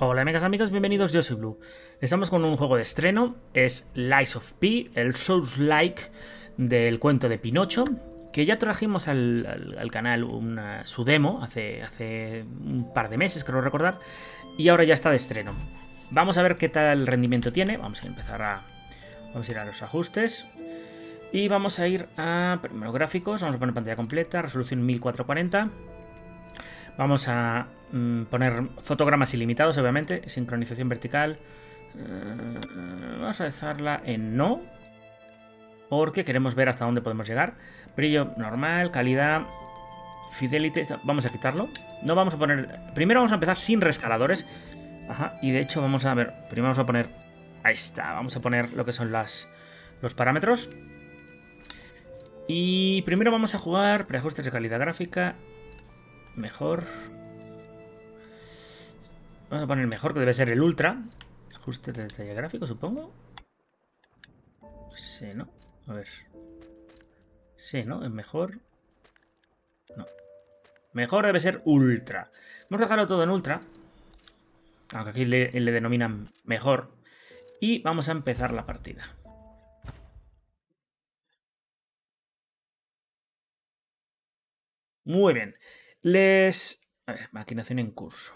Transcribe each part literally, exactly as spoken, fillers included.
Hola amigas, amigos, bienvenidos, yo soy Blue. Estamos con un juego de estreno, es Lies of P, el Souls-like del cuento de Pinocho, que ya trajimos al, al, al canal una, su demo hace, hace un par de meses, creo recordar, y ahora ya está de estreno. Vamos a ver qué tal rendimiento tiene, vamos a empezar a, vamos a ir a los ajustes, y vamos a ir a primero gráficos, vamos a poner pantalla completa, resolución mil cuatrocientos cuarenta. Vamos a mm, poner fotogramas ilimitados, obviamente. Sincronización vertical. Uh, vamos a dejarla en no. Porque queremos ver hasta dónde podemos llegar. Brillo normal, calidad, fidelity. Vamos a quitarlo. No vamos a poner... Primero vamos a empezar sin rescaladores. Ajá, y de hecho vamos a ver... Primero vamos a poner... Ahí está. Vamos a poner lo que son las, los parámetros. Y primero vamos a jugar preajustes de calidad gráfica. Mejor. Vamos a poner mejor, que debe ser el ultra. Ajuste de detalle gráfico, supongo. Sí, ¿no? A ver. Sí, ¿no? Es mejor. No. Mejor debe ser ultra. Vamos a dejarlo todo en ultra. Aunque aquí le, le denominan mejor. Y vamos a empezar la partida. Muy bien. Les... A ver, maquinación en curso.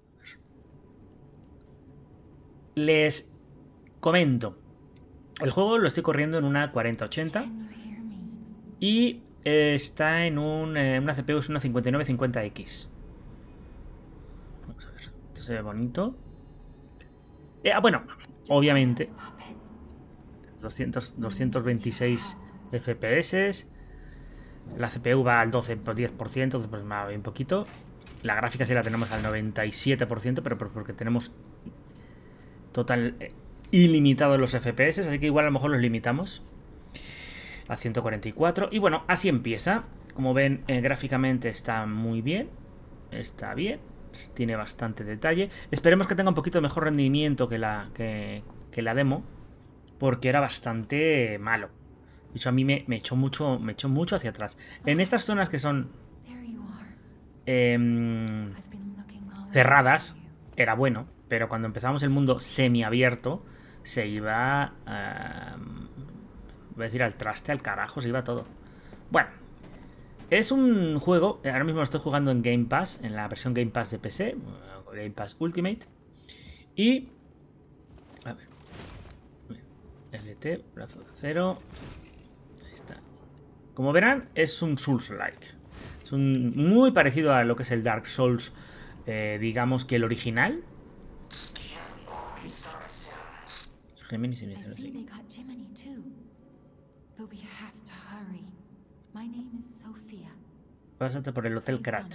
Les comento. El juego lo estoy corriendo en una cuarenta ochenta. Y eh, está en un, eh, una C P U, es una cincuenta y nueve cincuenta X. Vamos a ver. Esto se ve bonito. Eh, ah, bueno, obviamente. doscientos, doscientos veintiséis F P S. La C P U va al doce por diez por ciento, pues me va bien poquito. La gráfica sí la tenemos al noventa y siete por ciento, pero porque tenemos total eh, ilimitado los F P S, así que igual a lo mejor los limitamos a ciento cuarenta y cuatro. Y bueno, así empieza. Como ven, eh, gráficamente está muy bien. Está bien. Tiene bastante detalle. Esperemos que tenga un poquito mejor rendimiento que la, que, que la demo. Porque era bastante malo. De hecho, a mí me, me, echó mucho, me echó mucho hacia atrás. En estas zonas que son eh, cerradas, era bueno. Pero cuando empezamos el mundo semiabierto, se iba... Eh, voy a decir al traste, al carajo, se iba todo. Bueno, es un juego, ahora mismo lo estoy jugando en Game Pass, en la versión Game Pass de P C, Game Pass Ultimate. Y... A ver. L T, brazo de acero. Ahí está. Como verán, es un Souls-like. Es un, muy parecido a lo que es el Dark Souls, eh, digamos que el original. Gemini sin inicio, sí. Pásate por el Hotel Krat.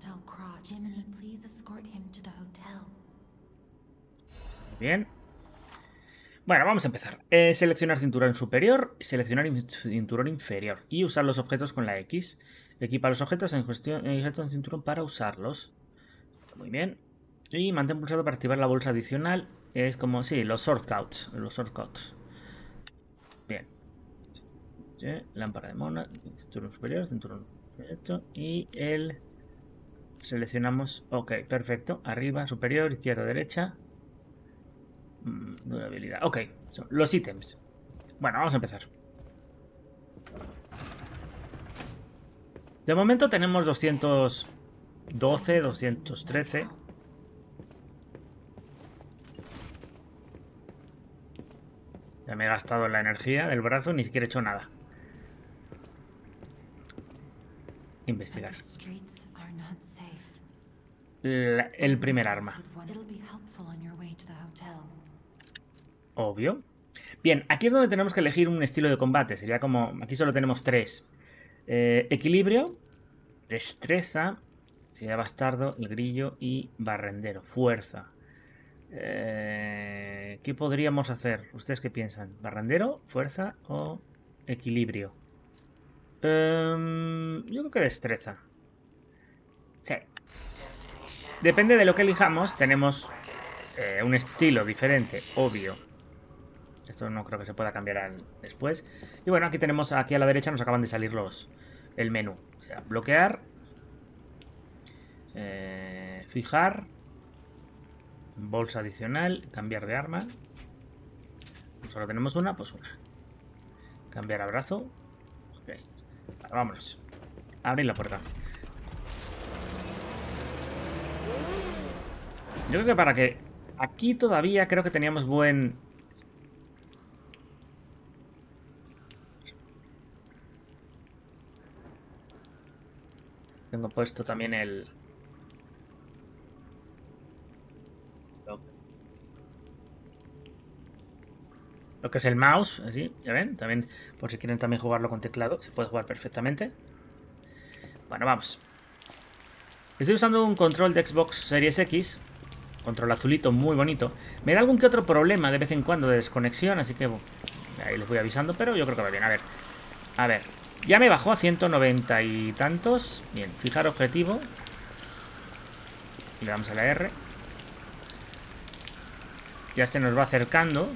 Bien. Bueno, vamos a empezar. Eh, seleccionar cinturón superior, seleccionar cinturón inferior y usar los objetos con la X. Equipa los objetos en cuestión en cinturón para usarlos. Muy bien. Y mantén pulsado para activar la bolsa adicional. Es como, sí, los shortcuts. Los shortcuts. Bien. Sí, lámpara de mona, cinturón superior, cinturón superior, y el... Seleccionamos, ok, perfecto. Arriba, superior, izquierda, derecha. Mm, durabilidad, ok, son los ítems. Bueno, vamos a empezar. De momento tenemos doscientos doce, doscientos trece. Ya me he gastado la energía del brazo, ni siquiera he hecho nada. Investigar. La, el primer arma. Obvio. Bien, aquí es donde tenemos que elegir un estilo de combate. Sería como... Aquí solo tenemos tres. Eh, equilibrio, destreza, sería bastardo, el grillo y barrendero. Fuerza. Eh, ¿Qué podríamos hacer? ¿Ustedes qué piensan? ¿Barrendero, fuerza o equilibrio? Um, yo creo que destreza. Sí. Depende de lo que elijamos. Tenemos eh, un estilo diferente, obvio. Esto no creo que se pueda cambiar al, después. Y bueno, aquí tenemos, aquí a la derecha nos acaban de salir los el menú. O sea, bloquear. Eh, fijar. Bolsa adicional, cambiar de arma. Solo tenemos una, pues una. Cambiar a brazo. Ok. Vale, vámonos. Abrir la puerta. Yo creo que para que... Aquí todavía creo que teníamos buen... Tengo puesto también el... Lo que es el mouse, así, ya ven, también por si quieren también jugarlo con teclado, se puede jugar perfectamente. Bueno, vamos. Estoy usando un control de Xbox Series X, control azulito muy bonito. Me da algún que otro problema de vez en cuando de desconexión, así que bueno, ahí les voy avisando, pero yo creo que va bien. A ver, a ver, ya me bajó a ciento noventa y tantos. Bien, fijar objetivo. Y le damos a la R. Ya se nos va acercando.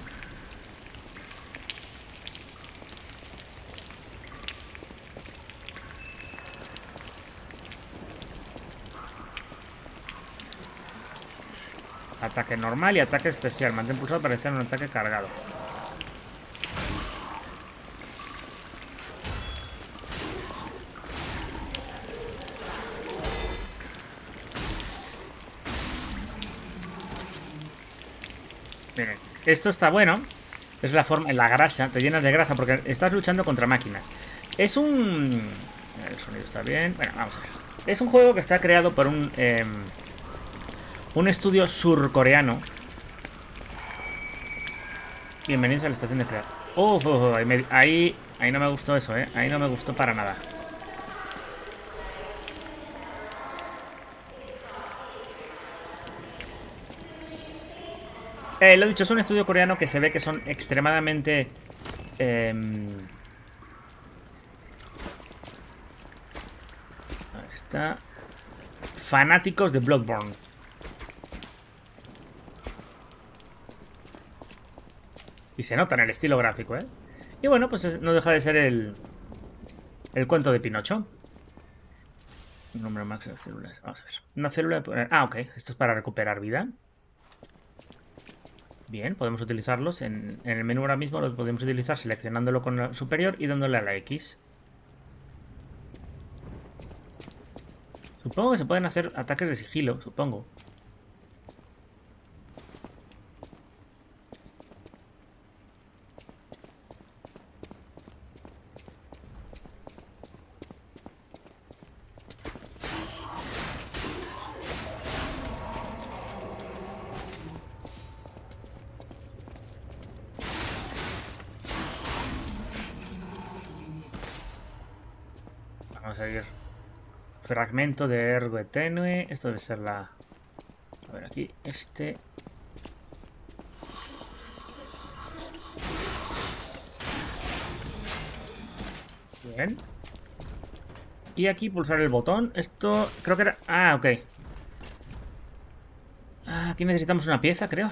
Ataque normal y ataque especial. Mantén pulsado para hacer un ataque cargado. Miren, esto está bueno. Es la forma, la grasa, te llenas de grasa porque estás luchando contra máquinas. Es un... El sonido está bien. Bueno, vamos a ver. Es un juego que está creado por un... Eh, un estudio surcoreano. Bienvenidos a la estación de crear. Oh, oh, oh, ahí, me, ahí, ahí no me gustó eso, ¿eh? Ahí no me gustó para nada. Eh, lo dicho, es un estudio coreano que se ve que son extremadamente... Eh, ahí está. Fanáticos de Bloodborne. Y se nota en el estilo gráfico, ¿eh? Y bueno, pues no deja de ser el... El cuento de Pinocho. Número máximo de células. Vamos a ver. Una célula... Ah, ok. Esto es para recuperar vida. Bien, podemos utilizarlos. En, en el menú ahora mismo lo podemos utilizar seleccionándolo con la superior y dándole a la X. Supongo que se pueden hacer ataques de sigilo, supongo. Vamos a ir. Fragmento de ergo tenue. Esto debe ser la... A ver, aquí, este... Bien. Y aquí pulsar el botón. Esto creo que era... Ah, ok. Ah, aquí necesitamos una pieza, creo.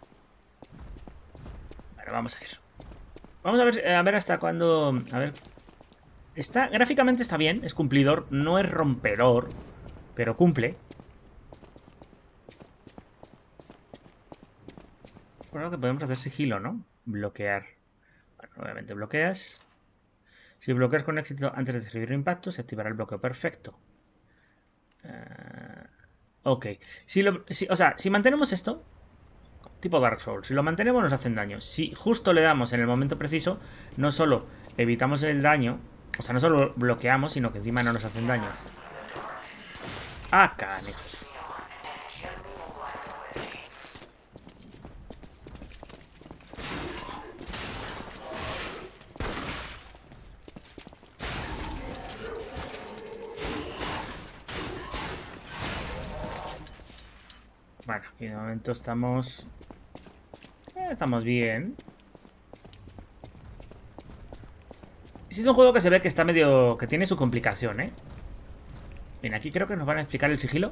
Bueno, vamos a ir. Vamos a ver, a ver hasta cuándo... A ver... Está, gráficamente está bien, es cumplidor, no es rompedor, pero cumple. Creo que podemos hacer sigilo, ¿no? Bloquear. Bueno, obviamente bloqueas. Si bloqueas con éxito antes de recibir un impacto, se activará el bloqueo perfecto. Uh, ok. Si lo, si, o sea, si mantenemos esto, tipo Dark Souls, si lo mantenemos nos hacen daño. Si justo le damos en el momento preciso, no solo evitamos el daño... O sea, no solo bloqueamos, sino que encima no nos hacen daño. Ah, canijo. Bueno, y de momento estamos... Eh, estamos bien. Sí, es un juego que se ve que está medio... que tiene su complicación, ¿eh? Bien, aquí creo que nos van a explicar el sigilo.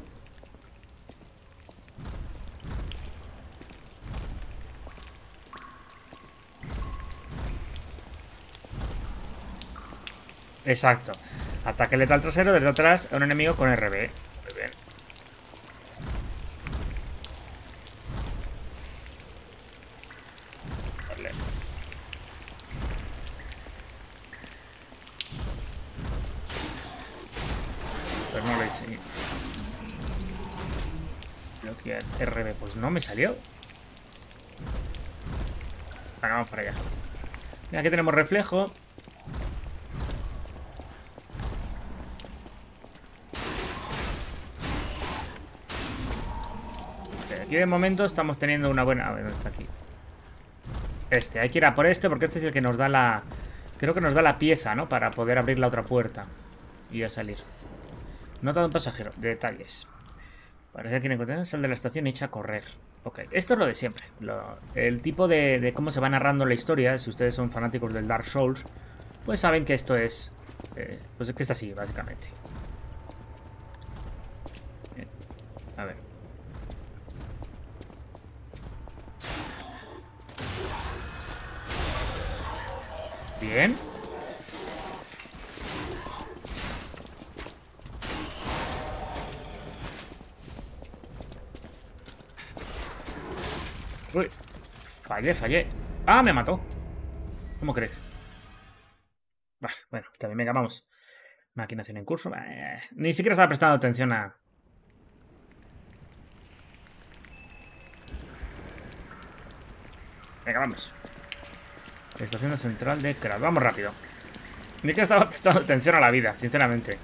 Exacto. Ataque letal trasero desde atrás a un enemigo con R B. Muy bien. Pues no lo hice. Bloquear R B, pues no me salió. Bueno, vamos para allá. Mira, aquí tenemos reflejo. Aquí de momento estamos teniendo una buena... A ver, ¿dónde está aquí? Este, hay que ir a por este porque este es el que nos da la... Creo que nos da la pieza, ¿no? Para poder abrir la otra puerta y a salir. Nota de un pasajero. Detalles. Parece que quiere encontrar. Sal de la estación y echa a correr. Ok, esto es lo de siempre. Lo, el tipo de, de cómo se va narrando la historia. Si ustedes son fanáticos del Dark Souls, pues saben que esto es... Eh, pues que es así, básicamente. Bien. A ver. Bien. Uy. Fallé, fallé. Ah, me mató. ¿Cómo crees? Bah, bueno, también venga, vamos. Maquinación en curso. Eh, ni siquiera estaba prestando atención a... Venga, vamos. Estación central de Krat. Vamos rápido. Ni que estaba prestando atención a la vida, sinceramente.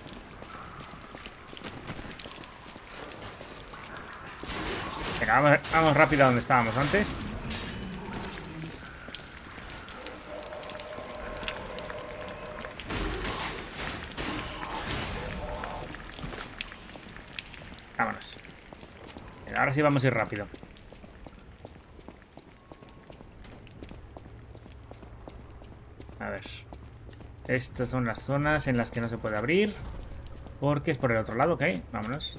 Venga, vamos, vamos rápido a donde estábamos antes. Vámonos. Venga, ahora sí vamos a ir rápido. A ver. Estas son las zonas en las que no se puede abrir. Porque es por el otro lado, ok. Vámonos.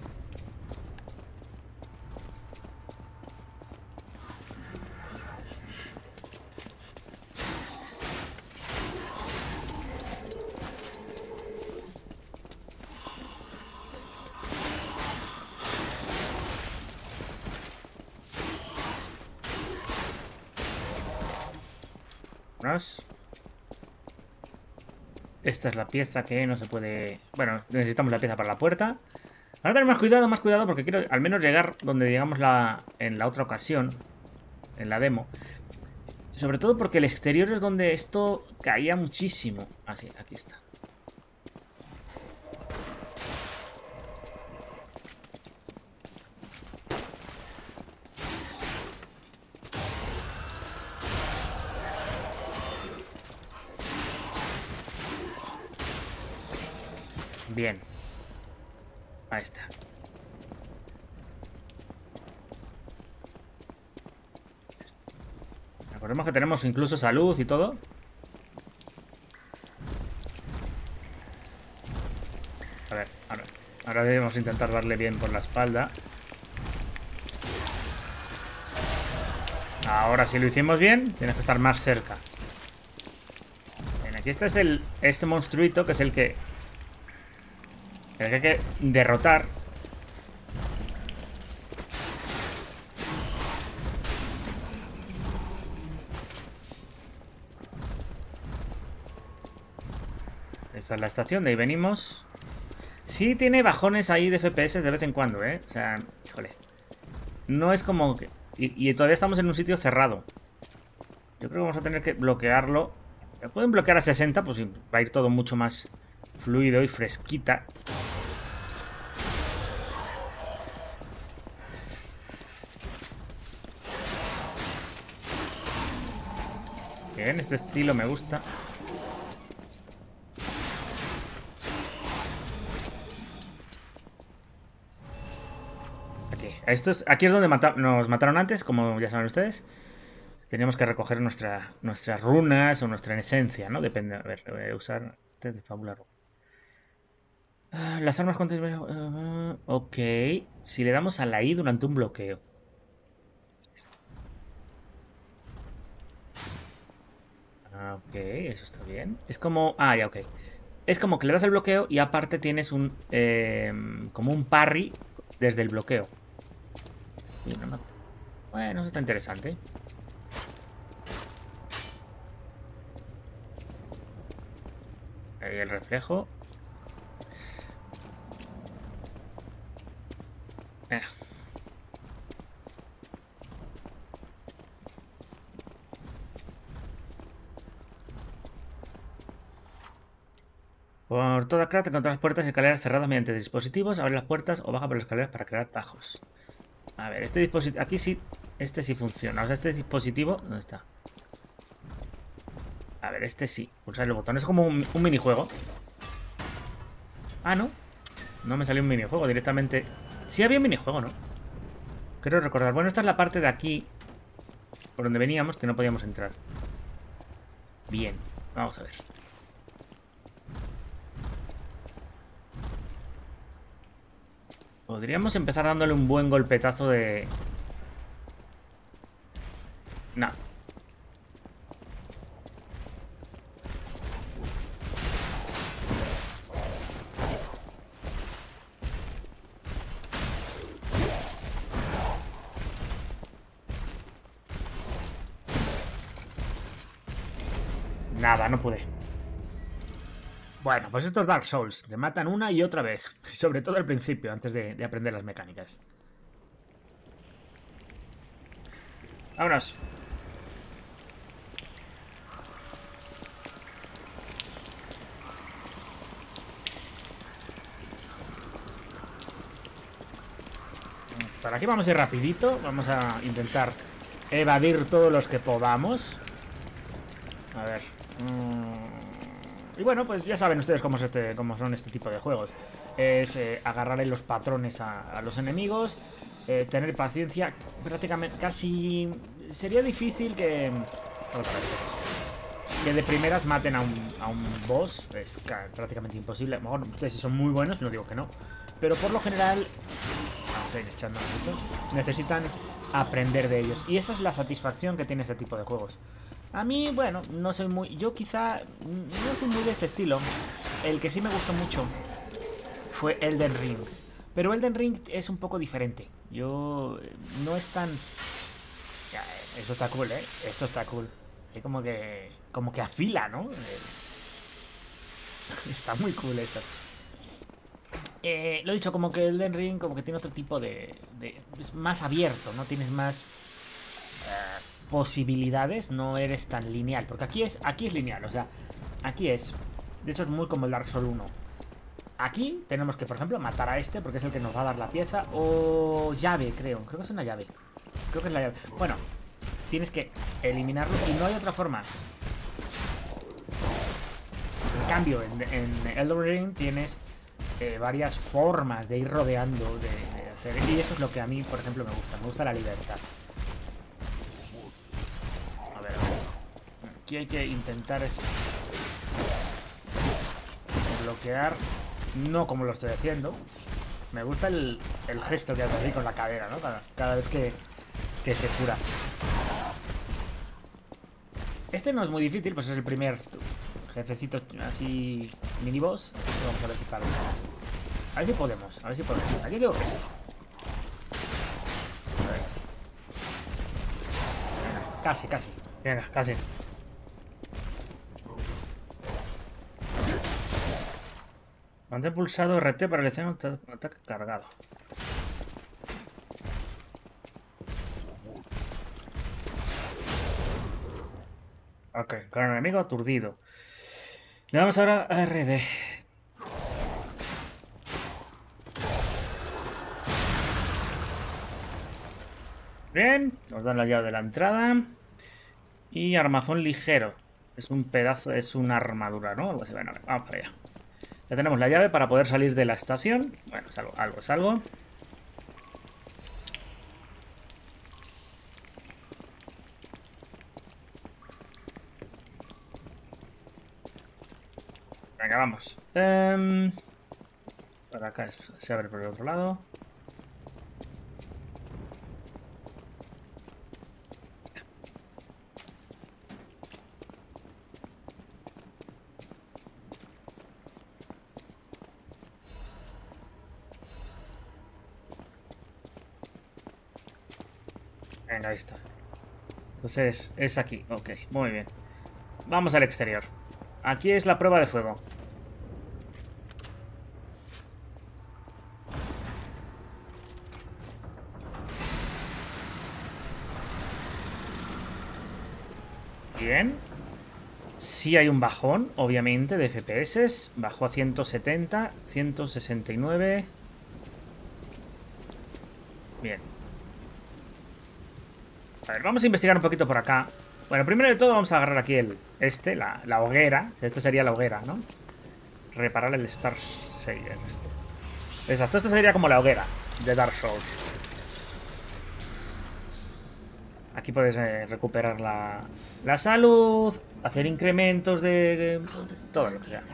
Vámonos. Esta es la pieza que no se puede... Bueno, necesitamos la pieza para la puerta. Ahora tener más cuidado, más cuidado, porque quiero al menos llegar donde llegamos la... en la otra ocasión. En la demo. Sobre todo porque el exterior es donde esto caía muchísimo. Ah, sí, aquí está. Bien. Ahí está. Recordemos que tenemos incluso salud y todo. A ver, ahora, ahora debemos intentar darle bien por la espalda. Ahora si lo hicimos bien, tienes que estar más cerca. Bien, aquí este es el este monstruito que es el que el que hay que derrotar. Esta es la estación, de ahí venimos. Sí tiene bajones ahí de F P S de vez en cuando, ¿eh? O sea, híjole. No es como que... Y, y todavía estamos en un sitio cerrado. Yo creo que vamos a tener que bloquearlo. Pueden bloquear a sesenta, pues va a ir todo mucho más fluido y fresquita. Bien, este estilo me gusta. Aquí, esto es, aquí es donde mata, nos mataron antes, como ya saben ustedes. Teníamos que recoger nuestra, nuestras runas o nuestra esencia, ¿no? Depende. A ver, voy a usar de fábula. Uh, las armas contra... Uh, ok. Si le damos a la I durante un bloqueo. Ah, ok, eso está bien. Es como... Ah, ya, ok. Es como que le das el bloqueo y aparte tienes un... Eh, como un parry desde el bloqueo. No, no. Bueno, eso está interesante. Ahí el reflejo. toda craft encontrar las puertas y escaleras cerradas mediante dispositivos. Abre las puertas o baja por las escaleras para crear tajos. A ver, este dispositivo... Aquí sí... Este sí funciona. O sea, este dispositivo... ¿Dónde está? A ver, este sí. Pulsar el botón. Es como un, un minijuego. Ah, ¿no? No me salió un minijuego. Directamente... Sí había un minijuego, ¿no? Creo recordar. Bueno, esta es la parte de aquí... Por donde veníamos, que no podíamos entrar. Bien. Vamos a ver. Podríamos empezar dándole un buen golpetazo de... No. Nada, no pude. Bueno, pues esto es Dark Souls. Te matan una y otra vez. Sobre todo al principio, antes de, de aprender las mecánicas. Vámonos. Por aquí vamos a ir rapidito. Vamos a intentar evadir todos los que podamos. A ver. Y bueno, pues ya saben ustedes cómo, es este, cómo son este tipo de juegos. Es eh, agarrarle los patrones a, a los enemigos. Eh, tener paciencia. Prácticamente casi... Sería difícil que... Que de primeras maten a un, a un boss. Es prácticamente imposible. A lo mejor ustedes son muy buenos, no digo que no. Pero por lo general... Vamos a ir echando un poquito. Necesitan aprender de ellos. Y esa es la satisfacción que tiene este tipo de juegos. A mí, bueno, no soy muy... Yo quizá no soy muy de ese estilo. El que sí me gustó mucho fue Elden Ring. Pero Elden Ring es un poco diferente. Yo... No es tan... Ya, esto está cool, ¿eh? Esto está cool. Es como que... Como que afila, ¿no? Está muy cool esto. Eh, lo he dicho, como que Elden Ring como que tiene otro tipo de... de es más abierto, ¿no? Tienes más... Uh, posibilidades, no eres tan lineal. Porque aquí es, aquí es lineal, o sea, aquí es. De hecho es muy como el Dark Souls uno. Aquí tenemos que, por ejemplo, matar a este porque es el que nos va a dar la pieza. O llave, creo. Creo que es una llave. Creo que es la llave. Bueno, tienes que eliminarlo y no hay otra forma. En cambio, en, en Elden Ring tienes eh, varias formas de ir rodeando, de, de hacer. Y eso es lo que a mí, por ejemplo, me gusta. Me gusta la libertad. Aquí hay que intentar es bloquear, no como lo estoy haciendo. Me gusta el, el gesto que hace así con la cadera, ¿no? Cada, cada vez que, que se cura. Este no es muy difícil, pues es el primer jefecito así mini boss. Así que vamos a ver qué tal. A ver si podemos, a ver si podemos. Aquí digo que sí. A ver. Venga, casi, casi. Venga, casi. Mantén pulsado R T para realizar un ataque cargado. Ok, con el enemigo aturdido. Le damos ahora a R D. Bien, nos dan la llave de la entrada. Y armazón ligero. Es un pedazo, es una armadura, ¿no? Algo así. Bueno, vamos para allá. Ya tenemos la llave para poder salir de la estación. Bueno, es algo, algo es algo. Venga, vamos. Um, para acá se abre por el otro lado. Venga, ahí está. Entonces es aquí. Ok, muy bien. Vamos al exterior. Aquí es la prueba de fuego. Bien. Sí hay un bajón, obviamente, de F P S. Bajó a ciento setenta, ciento sesenta y nueve. Bien. A ver, vamos a investigar un poquito por acá. Bueno, primero de todo vamos a agarrar aquí el este, la, la hoguera. Este sería la hoguera, ¿no? Reparar el Star Sayer este. Exacto, esto sería como la hoguera de Dark Souls. Aquí puedes eh, recuperar la, la salud, hacer incrementos de, de todo lo que sea.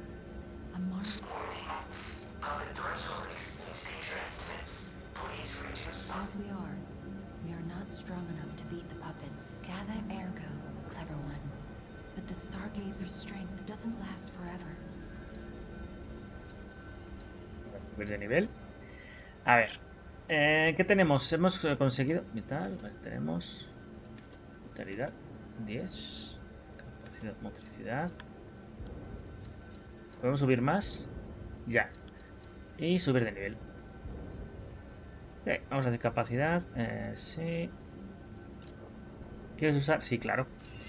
De nivel. A ver. Eh, ¿Qué tenemos? Hemos conseguido. Vital. Vale, tenemos. Vitalidad. diez. Capacidad, motricidad. ¿Podemos subir más? Ya. Y subir de nivel. Okay, vamos a hacer capacidad. Eh, sí. ¿Quieres usar? Sí, claro.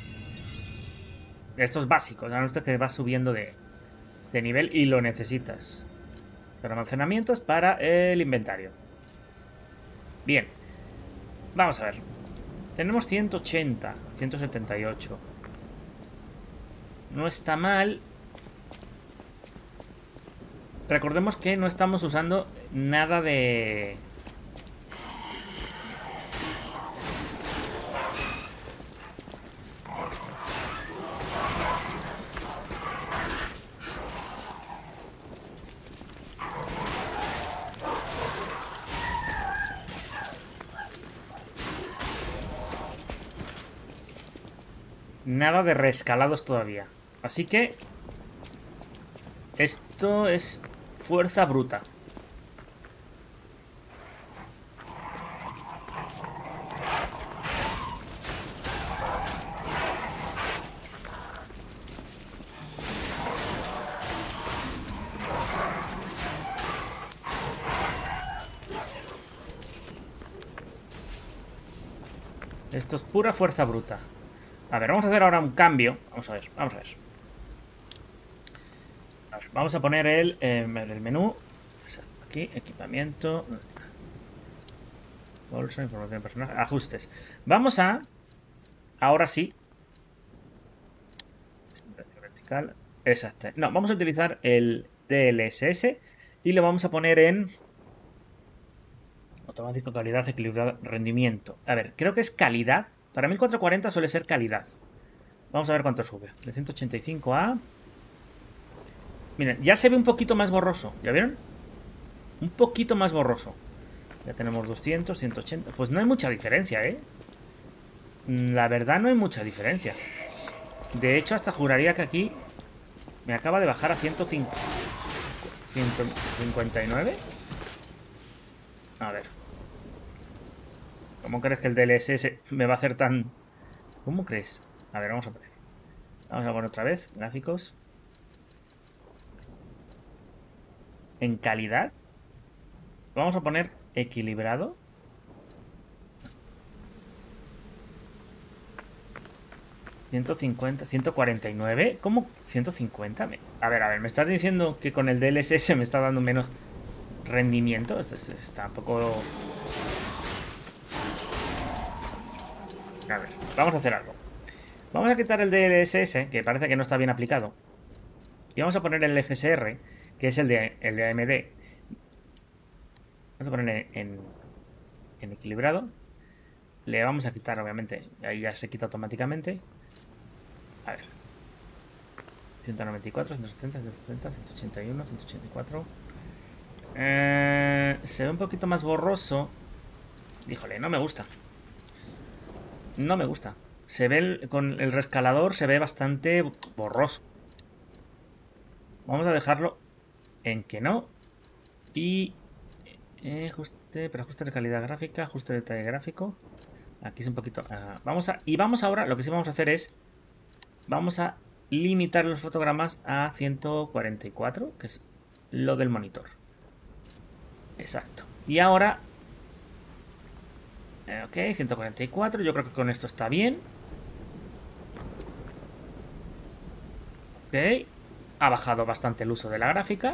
Esto es básico. Ya no es que vas subiendo de, de nivel y lo necesitas. Pero almacenamientos para el inventario. Bien. Vamos a ver. Tenemos ciento ochenta, ciento setenta y ocho. No está mal. Recordemos que no estamos usando nada de... Nada de reescalados todavía. Así que... esto es fuerza bruta. Esto es pura fuerza bruta. A ver, vamos a hacer ahora un cambio. Vamos a ver, vamos a ver. A ver, vamos a poner el, eh, el menú. Aquí, equipamiento. ¿Dónde está? Bolsa, información de personaje. Ajustes. Vamos a... ahora sí. Vertical. Exacto. No, vamos a utilizar el D L S S y lo vamos a poner en... automático, calidad, equilibrado, rendimiento. A ver, creo que es calidad. Para mil cuatrocientos cuarenta suele ser calidad. Vamos a ver cuánto sube. De ciento ochenta y cinco a... miren, ya se ve un poquito más borroso. ¿Ya vieron? Un poquito más borroso. Ya tenemos doscientos, ciento ochenta. Pues no hay mucha diferencia, ¿eh? La verdad no hay mucha diferencia. De hecho, hasta juraría que aquí me acaba de bajar a ciento cinco. ciento cincuenta y nueve. A ver. ¿Cómo crees que el D L S S me va a hacer tan... ¿Cómo crees? A ver, vamos a poner. Vamos a poner otra vez. Gráficos. En calidad. Vamos a poner equilibrado. ciento cincuenta, ciento cuarenta y nueve. ¿Cómo? ¿ciento cincuenta? A ver, a ver, ¿me estás diciendo que con el D L S S me está dando menos rendimiento? Esto está un poco... A ver, vamos a hacer algo. Vamos a quitar el D L S S, que parece que no está bien aplicado. Y vamos a poner el F S R, que es el de, el de A M D. Vamos a poner en, en equilibrado. Le vamos a quitar, obviamente. Ahí ya se quita automáticamente. A ver. ciento noventa y cuatro, ciento setenta, ciento setenta, ciento ochenta y uno, ciento ochenta y cuatro. Eh, se ve un poquito más borroso. Híjole, no me gusta. No me gusta. Se ve el, con el rescalador se ve bastante borroso. Vamos a dejarlo en que no. Y eh, ajuste, pero ajuste de calidad gráfica, ajuste de detalle gráfico. Aquí es un poquito. Uh, vamos a y vamos ahora. Lo que sí vamos a hacer es vamos a limitar los fotogramas a ciento cuarenta y cuatro, que es lo del monitor. Exacto. Y ahora... Ok, ciento cuarenta y cuatro. Yo creo que con esto está bien. Ok. Ha bajado bastante el uso de la gráfica.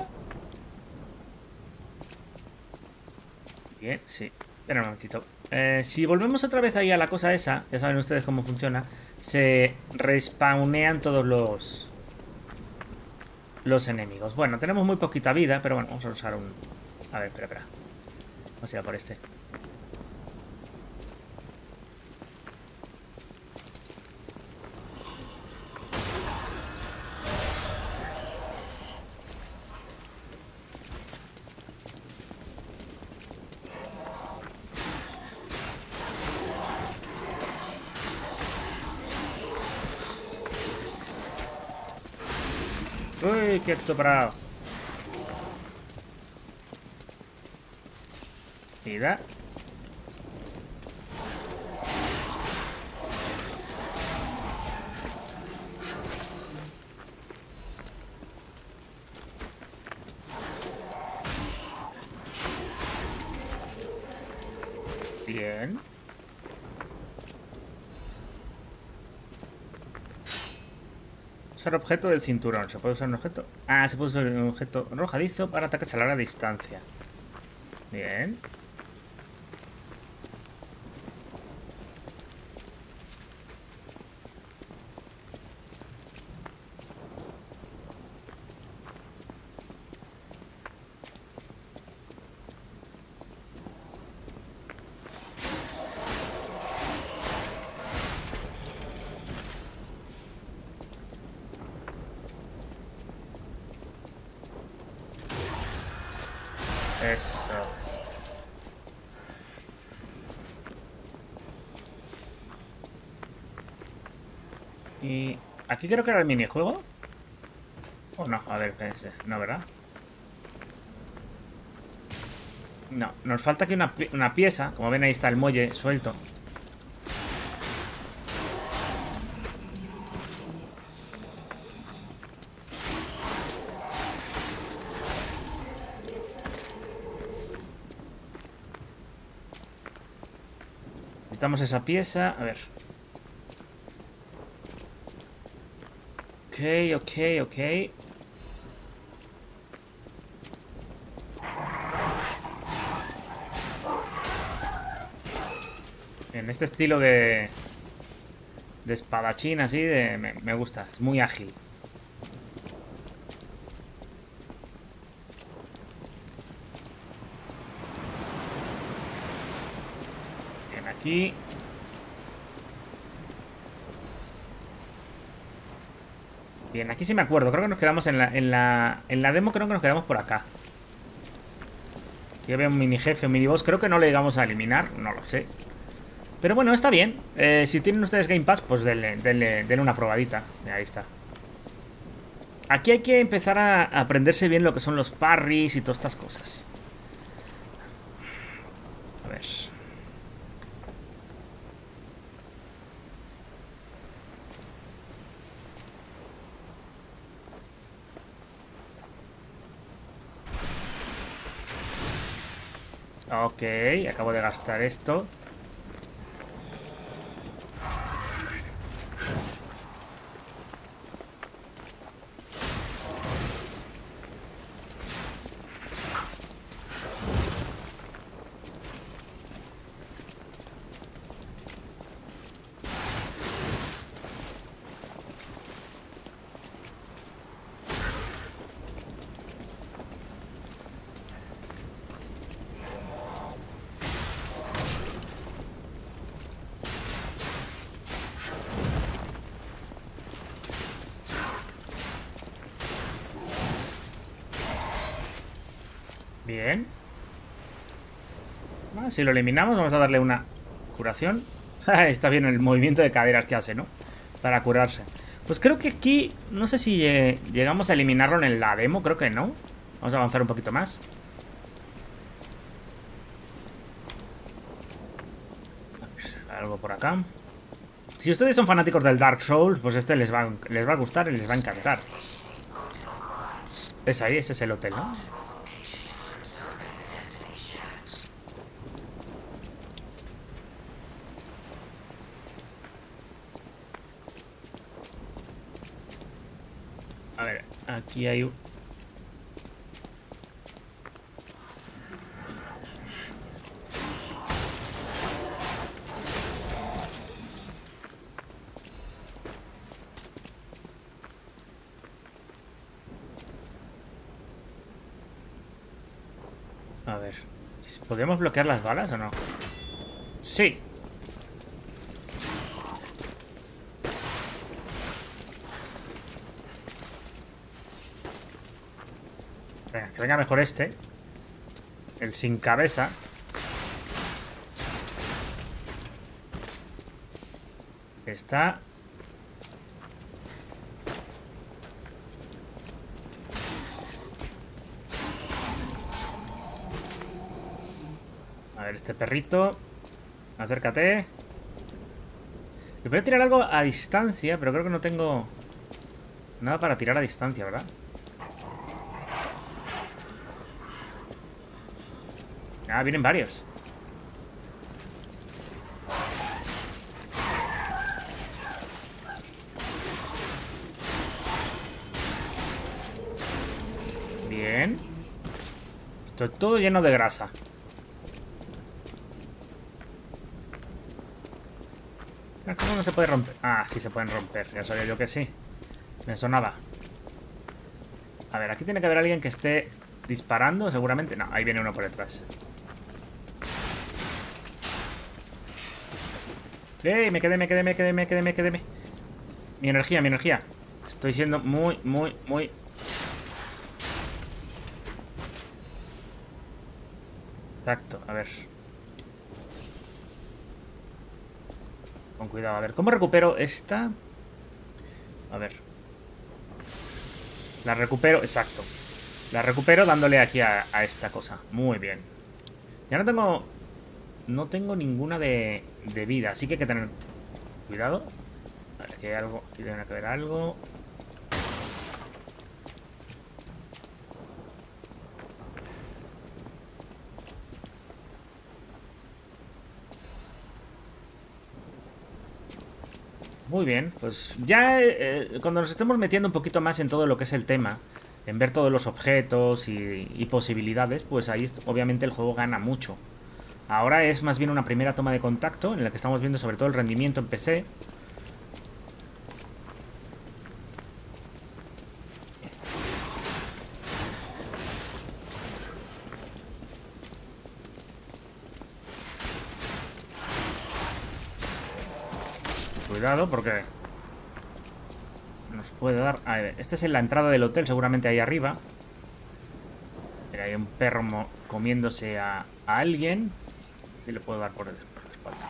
Bien, sí. Espera un momentito. Eh, si volvemos otra vez ahí a la cosa esa, ya saben ustedes cómo funciona, se respawnean todos los los enemigos. Bueno, tenemos muy poquita vida, pero bueno, vamos a usar un... A ver, espera, espera. Vamos a ir a por este. Uy, quieto parado. Vida. Bien. Usar objeto del cinturón. ¿Se puede usar un objeto? Ah, se puede usar un objeto arrojadizo para ataques a larga distancia. Bien. Eso. Y... aquí creo que era el minijuego. ¿O no? A ver, espérense. No, ¿verdad? No, nos falta aquí una, una pieza. Como ven, ahí está el muelle suelto. Necesitamos esa pieza. A ver. Ok, ok, ok. En este estilo de... de espadachín así, de, me, me gusta. Es muy ágil. Bien, aquí... Bien, aquí sí me acuerdo. Creo que nos quedamos en la, en la, en la demo, creo que nos quedamos por acá. Aquí había un mini jefe, un mini boss. Creo que no le llegamos a eliminar, no lo sé. Pero bueno, está bien. Eh, si tienen ustedes Game Pass, pues denle, denle, denle una probadita. Ahí está. Aquí hay que empezar a aprenderse bien lo que son los parries y todas estas cosas. A ver. Ok, acabo de gastar esto. Bien. Ah, si lo eliminamos, vamos a darle una curación. Está bien el movimiento de caderas que hace, ¿no? Para curarse. Pues creo que aquí, no sé si eh, llegamos a eliminarlo en la demo, creo que no. Vamos a avanzar un poquito más. A ver, algo por acá. Si ustedes son fanáticos del Dark Souls, pues este les va, les va a gustar y les va a encantar. Es ahí, ese es el hotel, ¿no? A ver, aquí hay... A ver, ¿podemos bloquear las balas o no? Sí. Venga, que venga mejor este. El sin cabeza. Está... A ver, este perrito. Acércate. Me voy a tirar algo a distancia, pero creo que no tengo nada para tirar a distancia, ¿verdad? Ah, vienen varios. Bien. Esto todo lleno de grasa. ¿Cómo no se puede romper? Ah, sí se pueden romper. Ya sabía yo que sí. Me sonaba. A ver, aquí tiene que haber alguien que esté disparando, seguramente. No, ahí viene uno por detrás. ¡Ey! Me quedé, me quedé, me quedé, me quedé, me quedé. Mi energía, mi energía. Estoy siendo muy, muy, muy... Exacto, a ver. Con cuidado, a ver. ¿Cómo recupero esta? A ver. La recupero, exacto. La recupero dándole aquí a, a esta cosa. Muy bien. Ya no tengo... No tengo ninguna de, de vida, así que hay que tener cuidado. A ver, aquí hay algo. Aquí tiene que haber algo. Muy bien, pues ya eh, cuando nos estemos metiendo un poquito más en todo lo que es el tema, en ver todos los objetos y, y posibilidades, pues ahí obviamente el juego gana mucho. Ahora es más bien una primera toma de contacto en la que estamos viendo sobre todo el rendimiento en P C. Cuidado porque nos puede dar... A ver, este es en la entrada del hotel, seguramente ahí arriba. Mira, hay un perro comiéndose a, a alguien. Y le puedo dar por, el, por la espalda.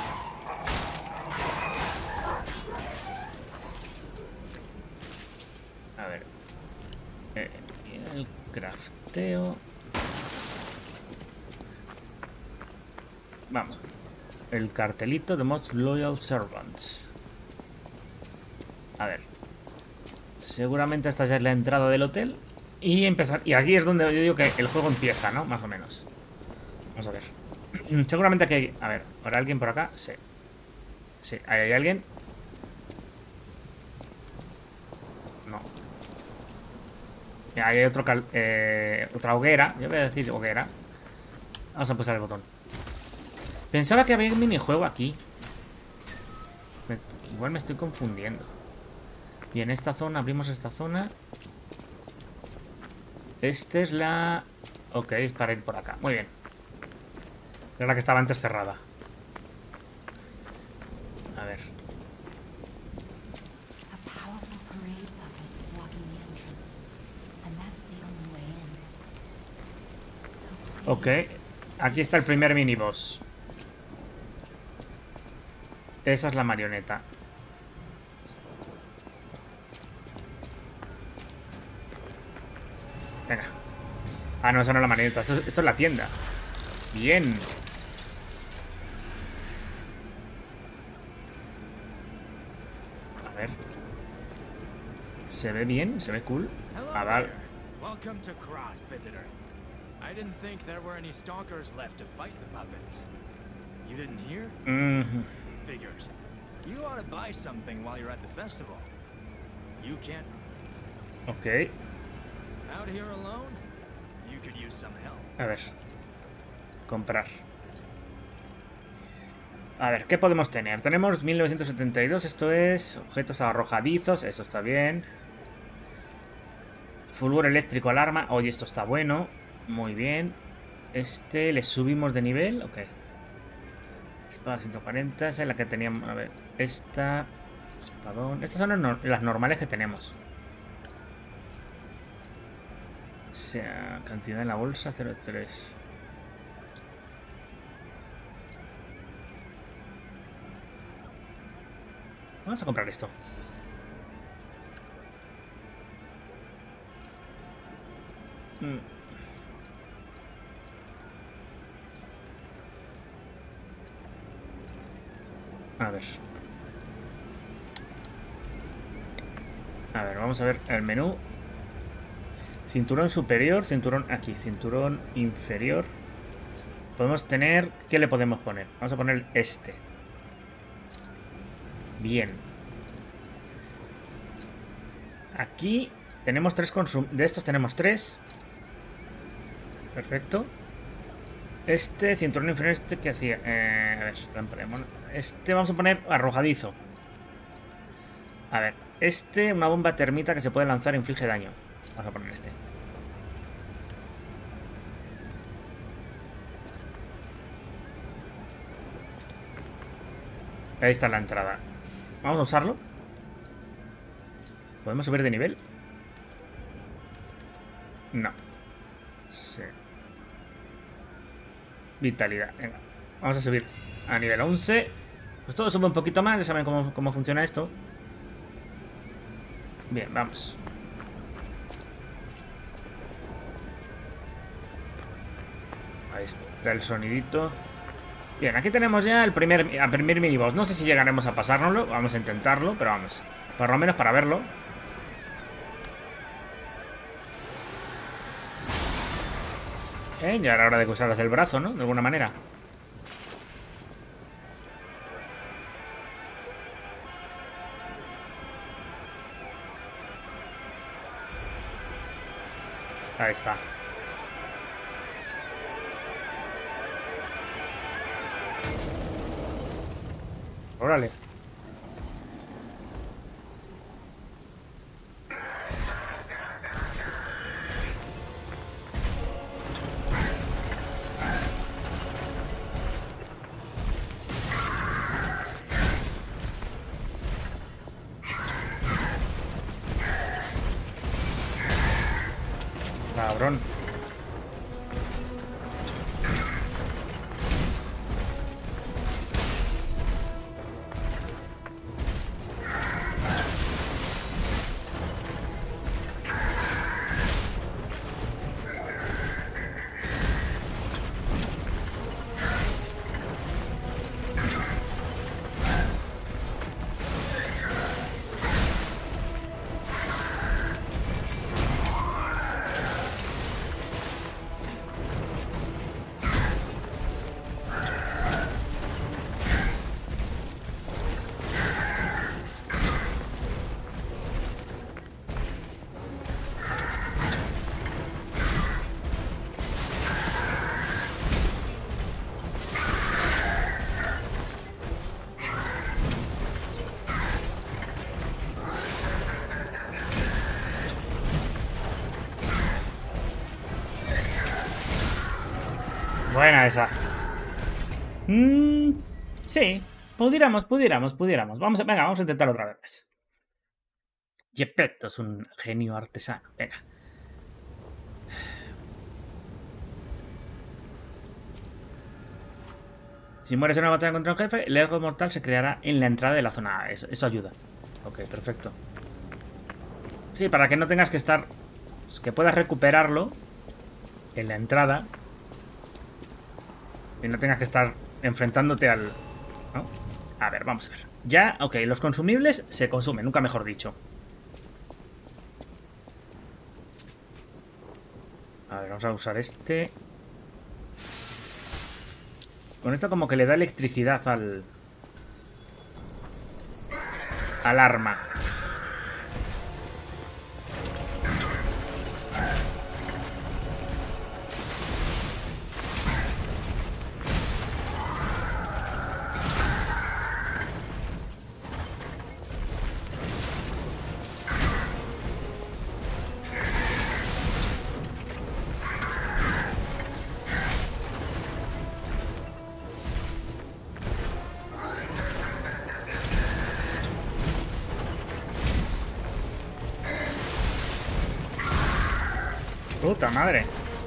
A ver. Eh, el crafteo. Vamos. El cartelito de Most Loyal Servants. A ver. Seguramente esta ya es la entrada del hotel. Y empezar. Y aquí es donde yo digo que el juego empieza, ¿no? Más o menos. Vamos a ver. Seguramente aquí hay... A ver, ¿habrá alguien por acá? Sí. Sí, ¿ahí hay alguien? No. Ahí hay otro cal... eh, otra hoguera. Yo voy a decir hoguera. Vamos a pulsar el botón. Pensaba que había un minijuego aquí. Me... Igual me estoy confundiendo. Y en esta zona, abrimos esta zona. Esta es la... Ok, es para ir por acá. Muy bien. Es la que estaba antes cerrada. A ver. Ok. Aquí está el primer miniboss. Esa es la marioneta. Venga. Ah, no, esa no es la marioneta. Esto, esto es la tienda. Bien. A ver. ¿Se ve bien? ¿Se ve cool? Ah, vale. Welcome to Krat, visitor. I didn't think there were any stalkers left to fight the puppets. You didn't hear? Mm-hmm. Figures. You ought to buy something while you're at the festival. You can't... Ok. Out here alone? You could use some help. A ver. Comprar. A ver, ¿qué podemos tener? Tenemos mil novecientos setenta y dos, esto es objetos arrojadizos, eso está bien. Fulgor eléctrico, alarma. Oye, esto está bueno. Muy bien. Este, le subimos de nivel, ok. Espada ciento cuarenta, esa es la que teníamos. A ver, esta... Espadón. Estas son las normales que tenemos. O sea, cantidad en la bolsa, cero coma tres. Vamos a comprar esto. Mm. A ver. A ver, vamos a ver el menú. Cinturón superior, cinturón aquí, cinturón inferior. Podemos tener... ¿Qué le podemos poner? Vamos a poner este. Bien. Aquí tenemos tres consum... De estos tenemos tres. Perfecto. Este cinturón inferior, este que hacía... Eh, a ver, este vamos a poner arrojadizo. A ver, este, una bomba termita que se puede lanzar e inflige daño. Vamos a poner este. Ahí está la entrada. Vamos a usarlo. ¿Podemos subir de nivel? No. Sí. Vitalidad. Venga. Vamos a subir a nivel once. Pues todo sube un poquito más. Ya saben cómo, cómo funciona esto. Bien, vamos. Ahí está el sonidito. Bien, aquí tenemos ya el primer, el primer miniboss. No sé si llegaremos a pasárnoslo. Vamos a intentarlo, pero vamos. Por lo menos para verlo. Eh, ya era hora de que usaras el brazo, ¿no? De alguna manera. Ahí está. Órale. Cabrón. Buena esa. Mm, sí, pudiéramos, pudiéramos, pudiéramos. Vamos a, venga, vamos a intentarlo otra vez. Geppetto es un genio artesano. Venga. Si mueres en una batalla contra un jefe, el ergo mortal se creará en la entrada de la zona A. Eso, eso ayuda. Ok, perfecto. Sí, para que no tengas que estar... Que puedas recuperarlo en la entrada. Y no tengas que estar enfrentándote al... ¿no? A ver, vamos a ver. Ya, ok, los consumibles se consumen, nunca mejor dicho. A ver, vamos a usar este. Con esto como que le da electricidad al... Al arma. puta madre.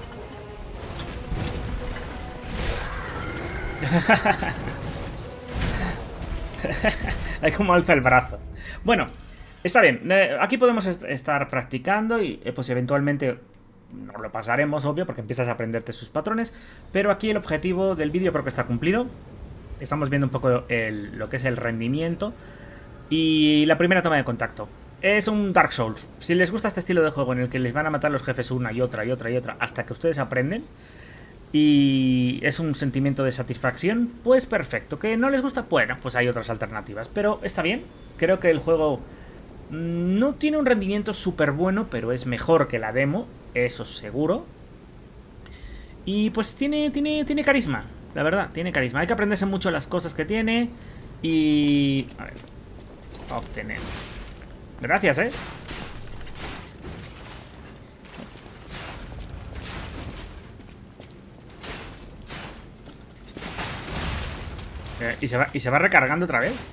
Hay como alza el brazo. Bueno, está bien. Aquí podemos est estar practicando y pues eventualmente nos lo pasaremos, obvio, porque empiezas a aprenderte sus patrones. Pero aquí el objetivo del vídeo creo que está cumplido. Estamos viendo un poco el, lo que es el rendimiento y la primera toma de contacto. Es un Dark Souls. Si les gusta este estilo de juego en el que les van a matar los jefes una y otra y otra y otra hasta que ustedes aprenden y es un sentimiento de satisfacción, pues perfecto. ¿Que no les gusta? Bueno, pues hay otras alternativas, pero está bien. Creo que el juego no tiene un rendimiento súper bueno, pero es mejor que la demo, eso seguro. Y pues tiene, tiene, tiene carisma, la verdad, tiene carisma. Hay que aprenderse mucho las cosas que tiene y... A ver, obtener. Gracias, eh. Eh, ¿y, se va, ¿Y se va recargando otra vez?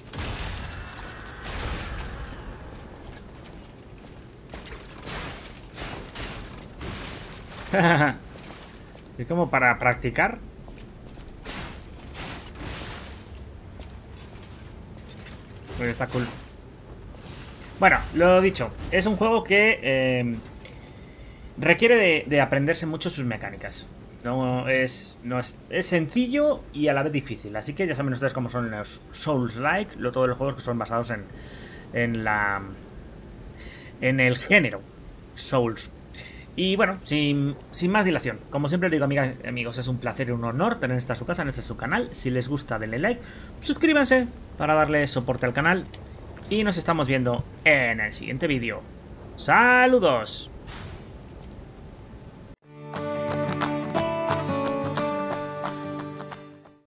Es como para practicar. Pues está cool. Bueno, lo dicho, es un juego que eh, requiere de, de aprenderse mucho sus mecánicas. No es, no es, es sencillo y a la vez difícil. Así que ya saben ustedes cómo son los Souls-like, lo, todos los juegos que son basados en, en la en el género Souls. Y bueno, sin, sin más dilación, como siempre digo, amigas y amigos, es un placer y un honor tener esta su casa, en este su canal. Si les gusta, denle like, suscríbanse para darle soporte al canal. Y nos estamos viendo en el siguiente vídeo. ¡Saludos!